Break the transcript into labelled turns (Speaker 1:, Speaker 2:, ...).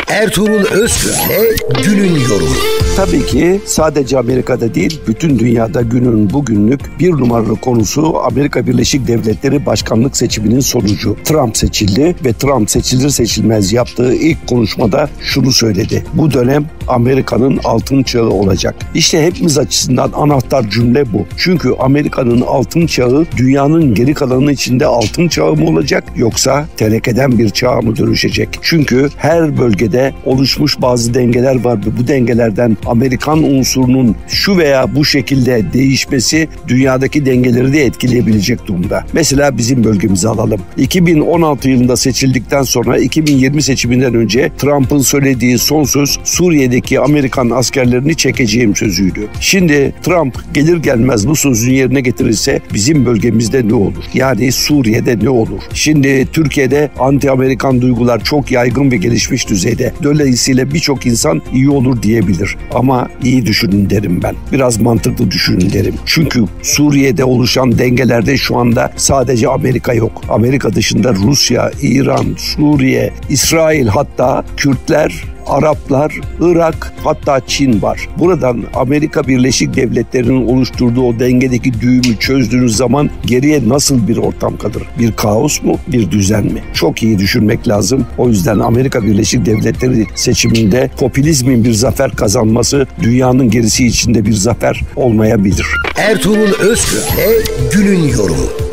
Speaker 1: Ertuğrul Özkürk'le günün yorumu.
Speaker 2: Tabii ki sadece Amerika'da değil, bütün dünyada günün bugünlük bir numaralı konusu Amerika Birleşik Devletleri başkanlık seçiminin sonucu. Trump seçildi ve Trump seçilir seçilmez yaptığı ilk konuşmada şunu söyledi: bu dönem Amerika'nın altın çağı olacak. İşte hepimiz açısından anahtar cümle bu. Çünkü Amerika'nın altın çağı dünyanın geri kalanı içinde altın çağı mı olacak, yoksa tenekeden bir çağa mı dönüşecek? Çünkü her bölgede oluşmuş bazı dengeler var ve bu dengelerden Amerikan unsurunun şu veya bu şekilde değişmesi dünyadaki dengeleri de etkileyebilecek durumda. Mesela bizim bölgemizi alalım. 2016 yılında seçildikten sonra 2020 seçiminden önce Trump'ın söylediği son söz Suriye'deki Amerikan askerlerini çekeceğim sözüydü. Şimdi Trump gelir gelmez bu sözünü yerine getirirse bizim bölgemizde ne olur? Yani Suriye'de ne olur? Şimdi Türkiye'de anti-Amerikan duygular çok yaygın ve gelişmiş düzeyde. Dolayısıyla birçok insan iyi olur diyebilir. Ama iyi düşünün derim ben. Biraz mantıklı düşünün derim. Çünkü Suriye'de oluşan dengelerde şu anda sadece Amerika yok. Amerika dışında Rusya, İran, Suriye, İsrail, hatta Kürtler, Araplar, Irak, hatta Çin var. Buradan Amerika Birleşik Devletleri'nin oluşturduğu o dengedeki düğümü çözdüğünüz zaman geriye nasıl bir ortam kalır? Bir kaos mu, bir düzen mi? Çok iyi düşünmek lazım. O yüzden Amerika Birleşik Devletleri seçiminde popülizmin bir zafer kazanması dünyanın gerisi içinde bir zafer olmayabilir.
Speaker 1: Ertuğrul Özkürk'le günün yorumu.